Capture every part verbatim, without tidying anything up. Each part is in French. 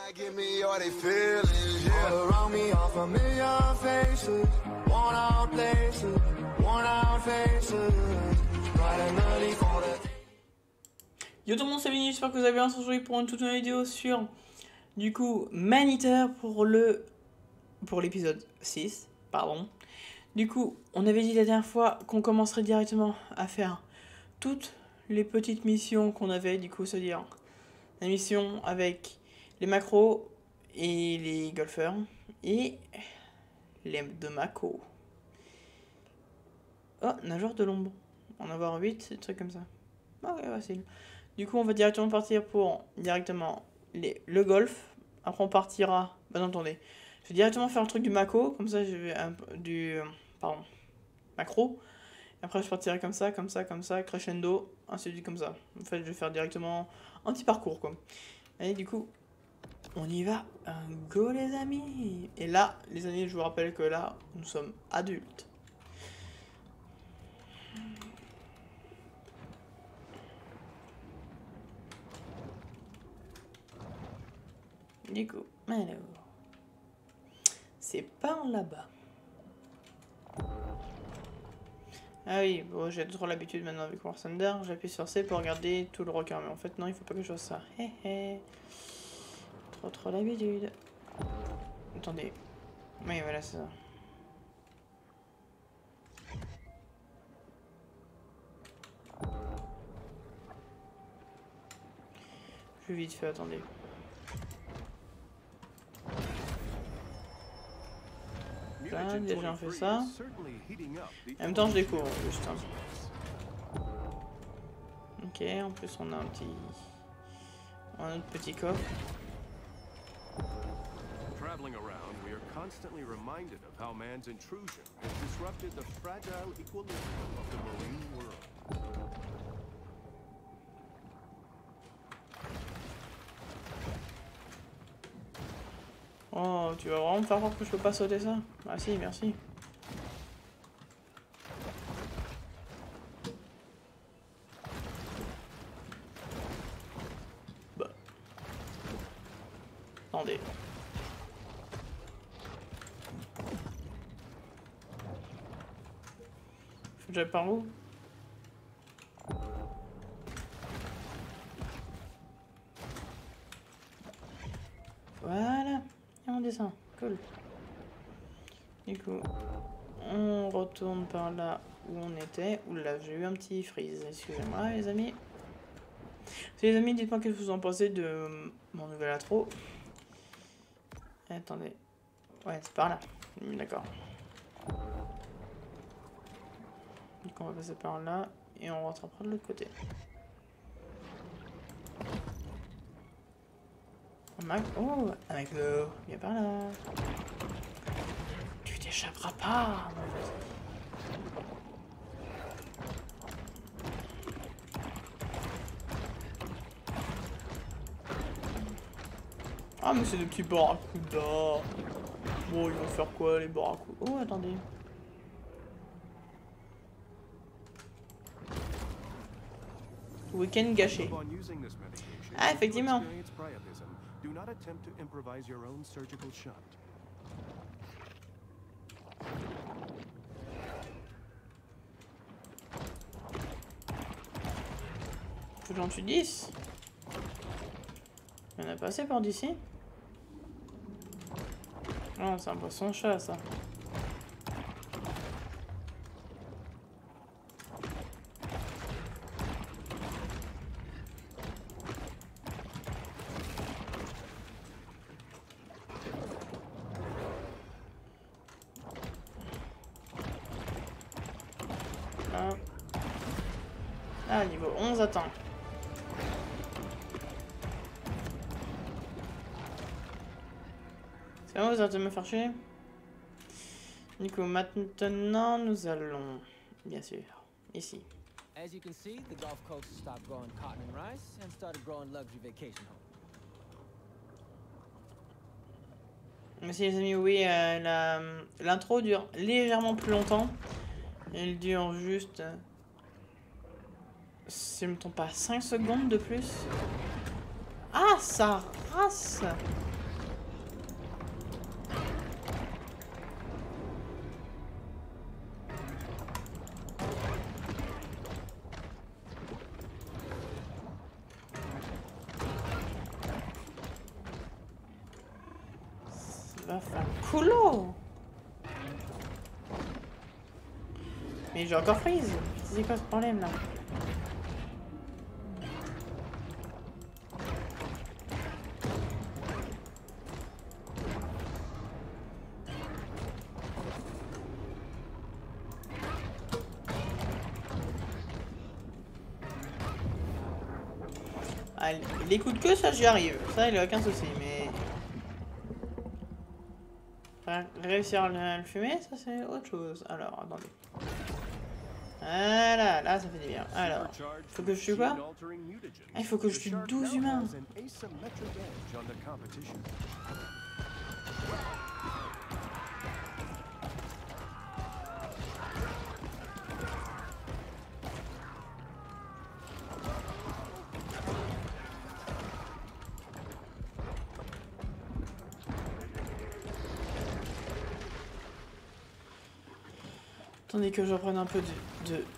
Yo tout le monde, c'est Vinny, j'espère que vous avez bien aujourd'hui pour une toute nouvelle vidéo sur du coup Maneater pour le pour l'épisode six, pardon. Du coup, on avait dit la dernière fois qu'on commencerait directement à faire toutes les petites missions qu'on avait, du coup, c'est-à-dire la mission avec les macros et les golfeurs et les deux macos. Oh, nageur de l'ombre. En avoir huit, des trucs comme ça. Ah ouais, facile. Du coup, on va directement partir pour directement les, le golf. Après, on partira. Bah, non, attendez. Je vais directement faire le truc du macro. Comme ça, je vais. Un, du. Pardon. Macro. Et après, je partirai comme ça, comme ça, comme ça, crescendo. Ainsi de suite, comme ça. En fait, je vais faire directement un petit parcours, quoi. Allez, du coup, on y va. Un go, les amis. Et là, les amis, je vous rappelle que là, nous sommes adultes. Du coup, alors, c'est par là-bas. Ah oui, bon, j'ai trop l'habitude maintenant avec War Thunder. J'appuie sur C pour regarder tout le requin. Mais en fait, non, il faut pas que je fasse ça. Hé hé. Trop trop l'habitude. Attendez. Oui, voilà, c'est ça. Je vais vite fait, attendez. Là, déjà on fait ça. En même temps je découvre juste. Hein. Ok, en plus on a un petit... un autre petit coffre. Traveling around, we are constantly reminded of how man's intrusion has disrupted the fragile equilibrium of the marine world. Oh, tu vas vraiment me faire croire que je peux pas sauter ça? Ah si, merci. Bah. Attendez. Faut que j'aille par où? Voilà. On descend, cool. Du coup, on retourne par là où on était. Oula, j'ai eu un petit freeze, excusez-moi les amis. Si les amis, dites-moi qu'est-ce que vous en pensez de mon nouvel intro. Attendez. Ouais, c'est par là. D'accord. Donc on va passer par là et on rentre après de l'autre côté. Oh, avec le... Viens par là. Tu t'échapperas pas. Ah, mais c'est des petits barracudas. Bon, ils vont faire quoi, les barracudas? Oh, attendez. Week-end gâché. Ah, effectivement. Do not attempt to improvise your own surgical shunt. Faut que j'en tue dix. Il y en a pas assez par d'ici. Non, c'est un poisson-chat, ça. Ah, niveau onze, attends. C'est bon, vous arrêtez de me faire chier. Du coup, maintenant, nous allons, bien sûr, ici. As you can see, the Gulf Coast stopped growing cotton and rice and started growing luxury vacation homes. Merci les amis, oui, euh, l'intro dure légèrement plus longtemps. Elle dure juste... Si je ne me trompe pas, cinq secondes de plus. Ah, ça race! va faire coulo. Mais j'ai encore freeze. C'est quoi ce problème là? Ah, les coups de queue, ça j'y arrive. Ça, il n'y a aucun souci, mais... Enfin, réussir à le fumer, ça c'est autre chose. Alors, attendez. Voilà, là ça fait du bien. Alors, faut que je tue quoi? Ah, il faut que je tue douze humains. Attendez que je reprenne un peu de, de...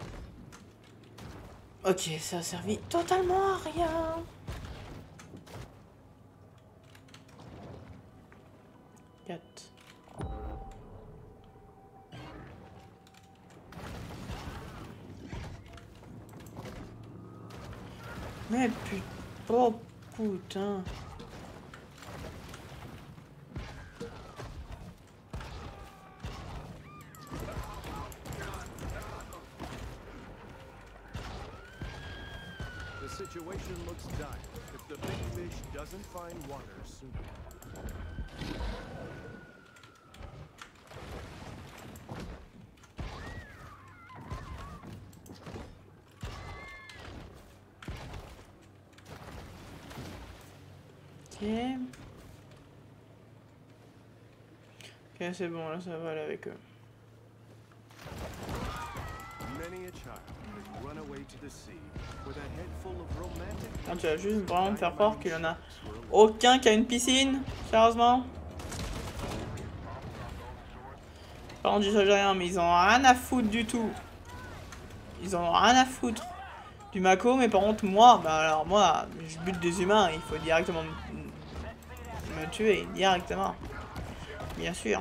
Ok, ça a servi totalement à rien. quatre. Mais putain... Oh putain... The situation looks dire if the big fish doesn't find water soon. Ok. Ok, c'est bon, là ça va aller avec eux. Many a child has run away to the sea with a head full of romantic. Non, tu vas juste vraiment me faire croire qu'il y en a aucun qui a une piscine, sérieusement. Pardon du rien, mais ils ont rien à foutre du tout. Ils ont rien à foutre du Mako, mais par contre moi, bah alors moi, je bute des humains, il faut directement me, me tuer, directement. Bien sûr.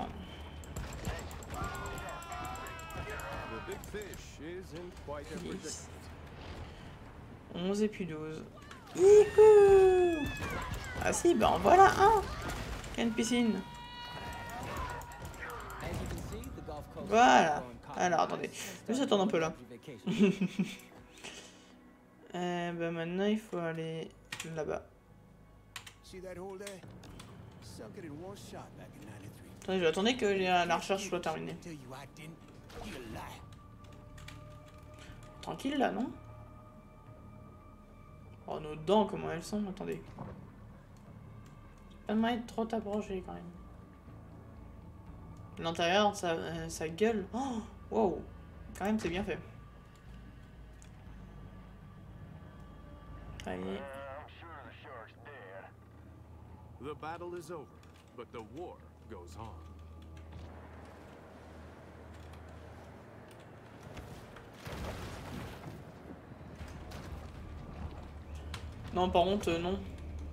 dix. onze et puis douze. Youhou! Ah si, ben voilà un! Il y a une piscine. Voilà. Alors attendez, juste attendre un peu là. euh, ben maintenant il faut aller là-bas. Attendez, je vais attendre que la recherche soit terminée. Tranquille là, non? Oh, nos dents, comment elles sont? Attendez. Ça va être trop approché quand même. L'intérieur, ça, euh, ça gueule. Oh, wow. Quand même, c'est bien fait. Allez. The battle is over, but the war goes on. Non, par contre, euh, non.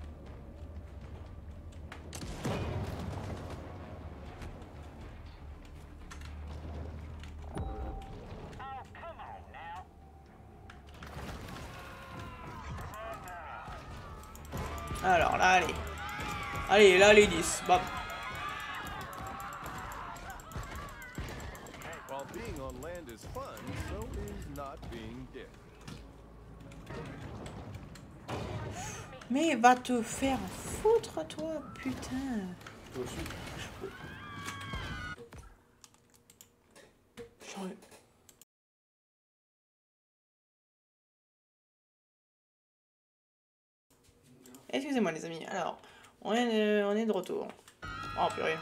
Alors là, allez. Allez, là, les dix. Bam. While being on land is fun, so is not being dead. Mais va te faire foutre, toi, putain. Toi aussi. J'en- Excusez-moi les amis, alors, on est, euh, on est de retour. Oh purée.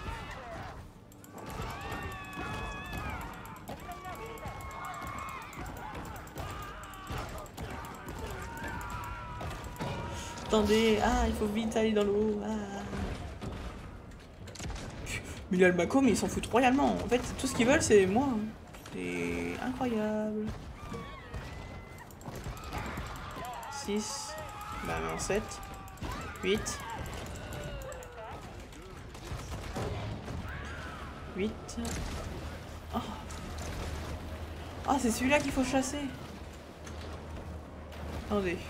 Attendez, ah, il faut vite aller dans l'eau. Ah. Mais là, le Mako, mais ils s'en foutent royalement. En fait, tout ce qu'ils veulent, c'est moi. C'est incroyable. six. Bah, non, sept. huit. huit. Oh, oh c'est celui-là qu'il faut chasser. Attendez.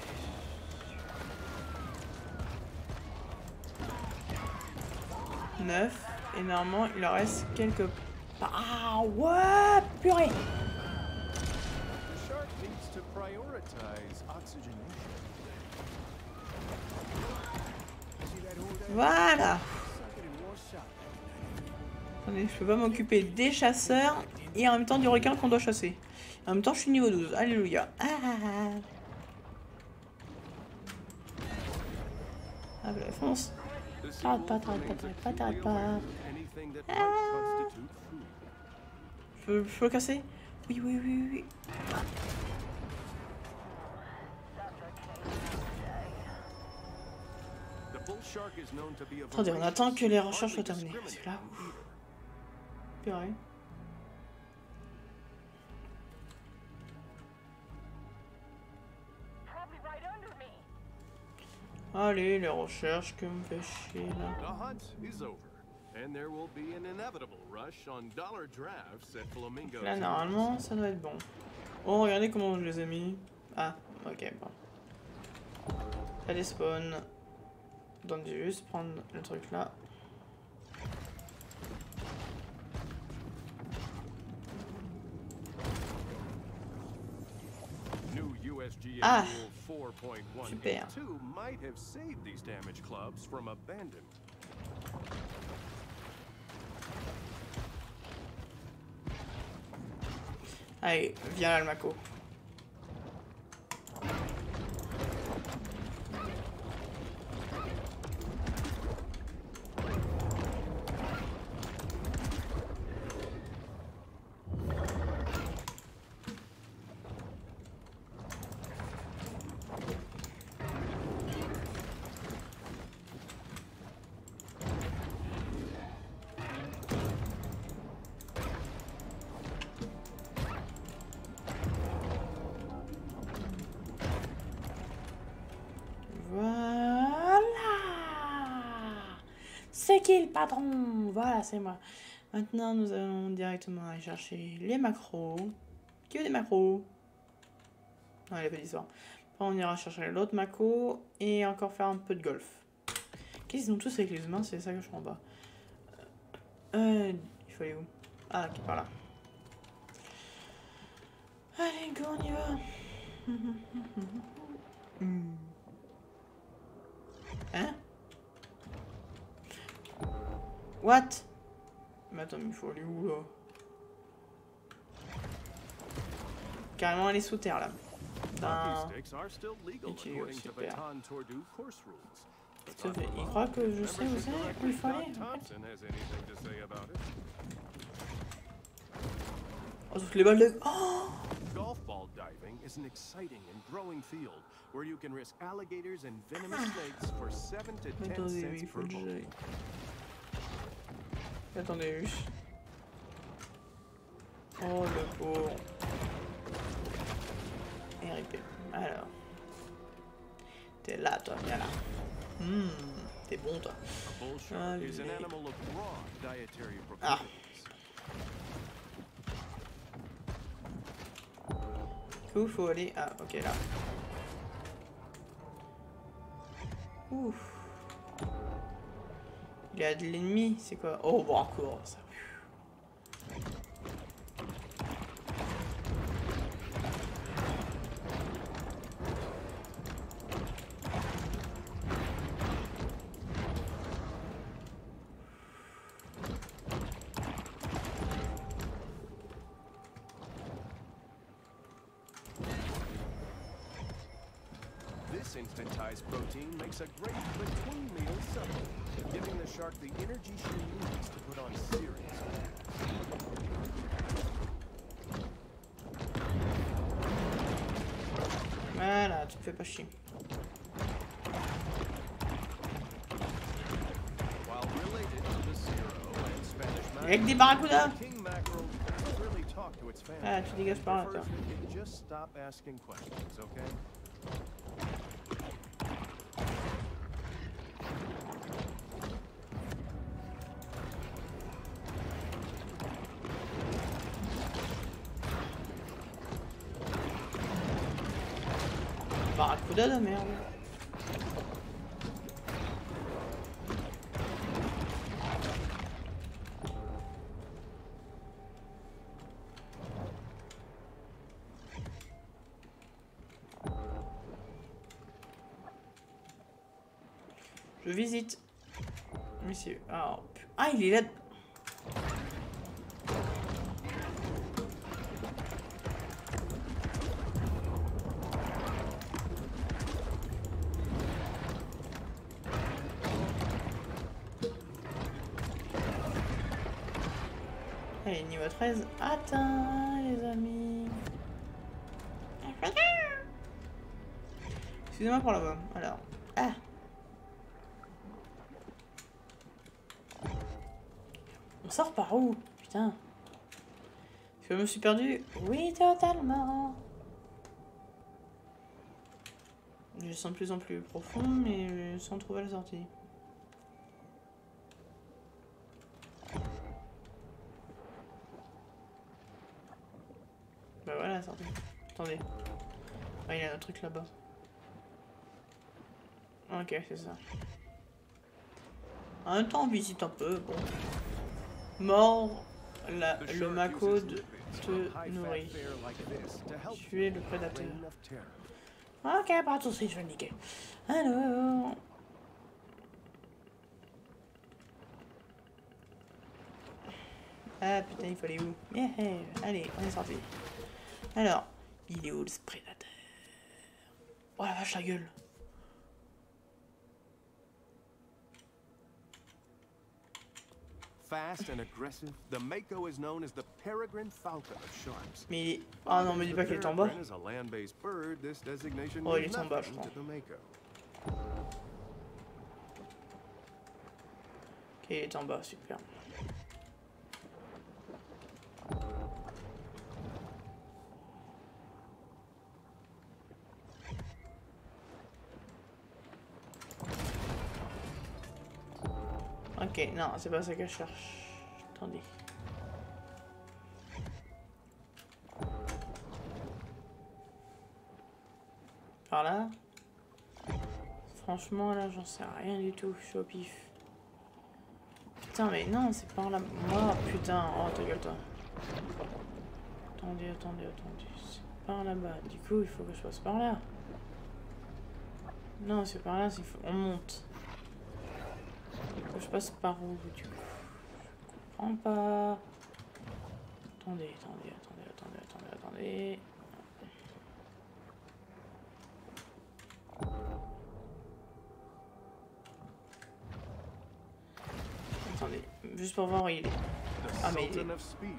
neuf. Et normalement, il en reste quelques... Ah ouais, purée. Voilà. Attendez, je peux pas m'occuper des chasseurs et en même temps du requin qu'on doit chasser. En même temps, je suis niveau douze. Alléluia. Ah, ah bah, fonce. T'arrête pas, t'arrête pas, t'arrête pas, t'arrête pas. Ah. Je peux, je peux le casser? Oui, oui, oui, oui. Attendez, on attend que les recherches soient terminées. Parce que là, ouf. Purée. Allez, les recherches que me fait chier là. Là, normalement, ça doit être bon. Oh, regardez comment je les ai mis. Ah, ok, bon. Allez, spawn. Donc, je vais juste prendre le truc là. Ah, super. Allez, viens là, le Mako. C'est qui le patron? Voilà, c'est moi. Maintenant, nous allons directement aller chercher les macros. Qui veut des macros? Non, il n'y a pas d'histoire. On ira chercher l'autre macro et encore faire un peu de golf. Qu'est-ce qu'ils ont tous avec les humains? C'est ça que je comprends pas. Euh, il faut aller où? Ah, ok, par là. Allez, go, on y va. Hein? What? Mais attends, mais il faut aller où là? Carrément aller sous terre là. Putain. Utile, super. Il croit que je sais où c'est, où il faut aller en fait. Oh, toutes les balles de... Oh! Golf ball diving is an exciting and growing field where you can risk alligators and venomous snakes for seven to ten cents per ball. Attendez, oui. Oh le pauvre. R I P. Alors. T'es là, toi, viens là. Hum, t'es bon, toi. Allez. Ah. Du coup, faut aller. Ah, ok, là. Ouf. Il y a de l'ennemi, c'est quoi? Oh, bon, encore ça. This instantized protein makes a great between meal supplement, giving the shark the energy she needs to put on serious mass. Voilà, tu me fais pas chier. Avec des barracudas. Ah, tu dégages par là, toi. putain de merde. Je visite. Mais c'est... Ah, ah, il est là. Allez, niveau treize. Atteint, les amis. Excusez-moi pour la voix. Alors. Ah. On sort par où? Putain. Je me suis perdu? Oui, totalement. Je sens de plus en plus profond, mais sans trouver la sortie. Bah voilà la sortie. Attendez. Ah, il y a un truc là-bas. Ok, c'est ça. En même temps, on visite un peu. Bon. Mort, la, le Mako de te nourrit. Tuer le prédateur. Ok, pas de soucis, je vais le niquer. Alors. Ah putain, il faut aller où? Yeah, allez, on est sorti. Alors, il est où le prédateur? Oh la vache, la gueule. Fast and aggressive, the Mako is known as the peregrine falcon of sharks. Mais il est... Ah non, me dis pas qu'il est en bas. Oh, il est en bas, je crois. Ok, il est en bas, super. Ok, non, c'est pas ça que je cherche. Attendez. Par là? Franchement, là, j'en sais rien du tout. Je suis au pif. Putain, mais non, c'est par là. Oh, putain. Oh, ta gueule, toi. Attendez, attendez, attendez. C'est par là-bas. Du coup, il faut que je passe par là. Non, c'est par là, c'est... on monte. Faut que je passe par où, du coup? Je comprends pas. Attendez, attendez, attendez, attendez, attendez, attendez. Attendez, juste pour voir où il est. Ah mais il est...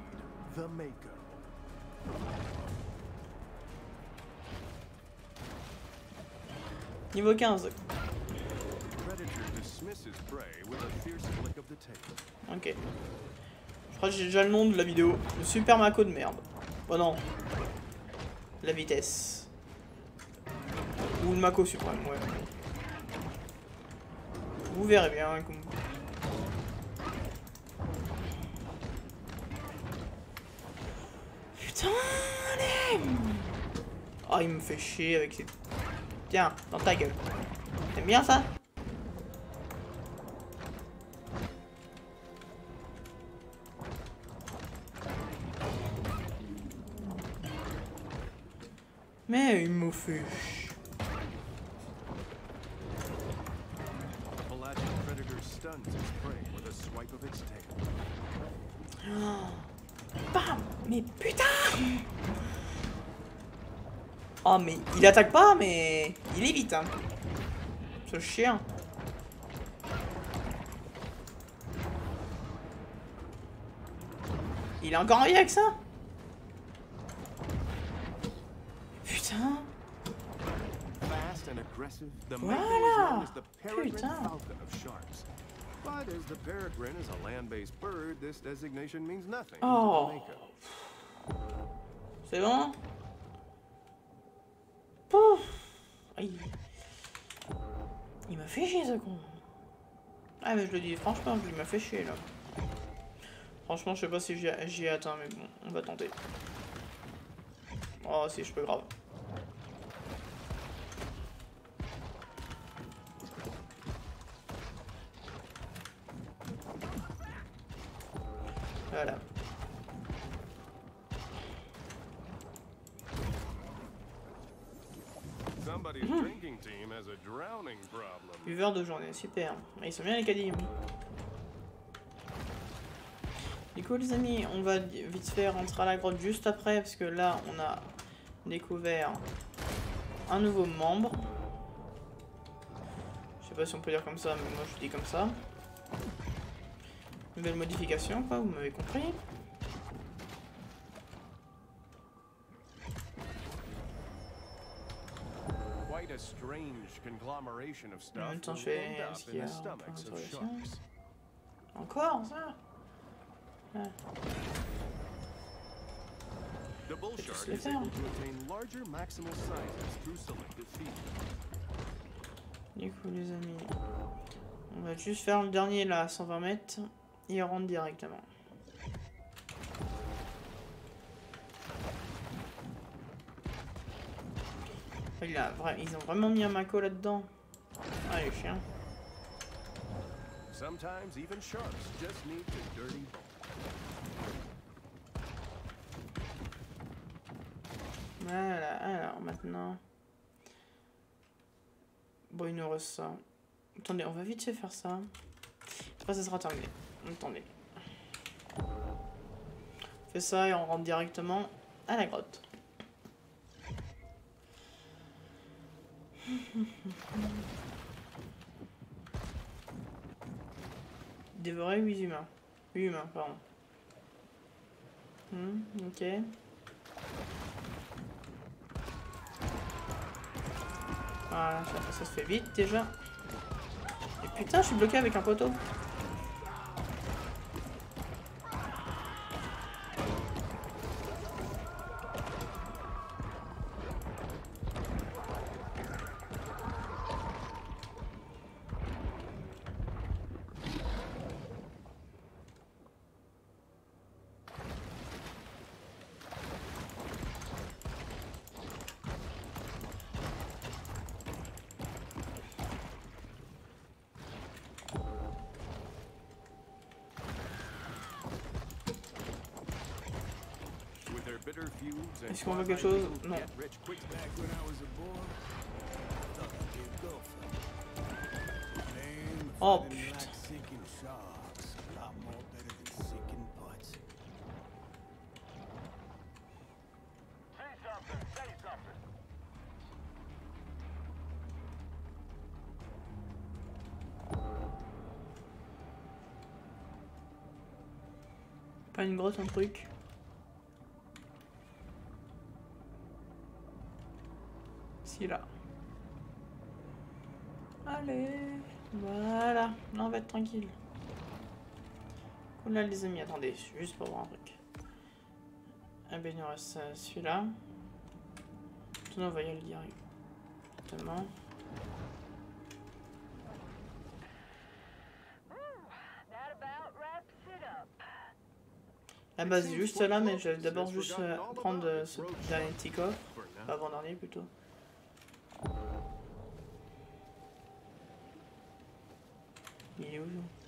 Niveau quinze. Ok. Je crois que j'ai déjà le nom de la vidéo. Le super Mako de merde. Oh non. La vitesse. Ou le Mako suprême, ouais. Vous verrez bien. Comme... Putain, allez. Oh, il me fait chier avec ses... Tiens, dans ta gueule. T'aimes bien ça? Mais il me fait chier. Oh. Bam! Mais putain! Oh mais il attaque pas mais il évite hein. Ce chien. Il est encore en vie avec ça? Putain. Voilà. Putain. Oh. C'est bon? Pouf. Aïe. Il m'a fait chier ce con. Ah mais je le dis franchement, il m'a fait chier là. Franchement je sais pas si j'y ai atteint mais bon, on va tenter. Oh si je peux grave. Voilà. Somebody's drinking team has a drowning problem. Buveur de journée, super. Ils sont bien les caddies. Du coup les amis, on va vite fait rentrer à la grotte juste après, parce que là on a découvert un nouveau membre. Je sais pas si on peut dire comme ça, mais moi je dis comme ça. Nouvelle modification, quoi, vous m'avez compris. Quite a strange conglomeration of En stuff même temps, je was fais rolled up ce in qu'il y a the en stomachs point of d'interrogation. sharks. Encore ça ah. The bull Faut tous shark les is faire. able to attain larger maximal sizes through selective feeding. Du coup les amis, on va juste faire le dernier là à cent vingt mètres et on rentre directement. Il a vra... Ils ont vraiment mis un Mako là-dedans. Ah les chiens. Sometimes even sharks just need to dirty bone. Voilà, alors maintenant... Bon, il nous reste ça. Attendez, on va vite fait faire ça. Après, ça sera terminé. Attendez. On fait ça et on rentre directement à la grotte. Dévorer huit humains. huit humains, pardon. Hmm, ok. Voilà, ça, ça se fait vite déjà. Et putain, je suis bloqué avec un poteau. Est-ce qu'on voit quelque chose? Non. Oh putain. Pas une grotte, un truc. Si là. Allez. Voilà. Là on va être tranquille. Là les amis, attendez, juste pour voir un truc. Ah ben il nous reste celui-là. Tout on va y aller directement. La base est juste là, mais je vais d'abord juste euh, prendre euh, ce dernier petit coffre. Enfin, avant-dernier plutôt. Il est où?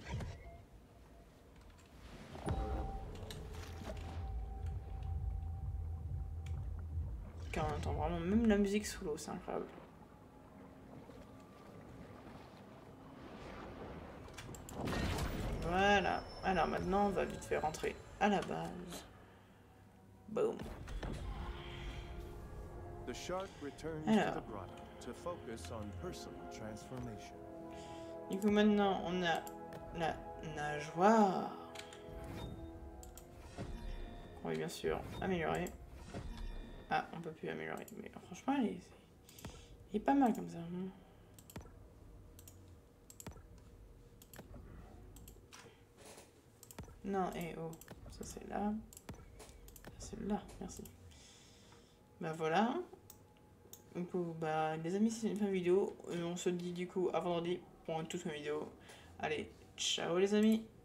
Quand on entend vraiment même la musique sous l'eau, c'est incroyable. Voilà. Alors maintenant, on va vite faire rentrer à la base. Boom. The shark returns Alors. to the grotto to focus on personal transformation. Du coup maintenant, on a la nageoire. On va bien sûr améliorer. Ah, on peut plus améliorer. Mais franchement, il est, il est pas mal comme ça. Hein. Non, et oh. Ça c'est là. Ça c'est là. Merci. Bah voilà. Du coup, bah les amis, c'est une fin de vidéo. On se dit du coup à vendredi pour une toute nouvelle vidéo. Allez, ciao les amis.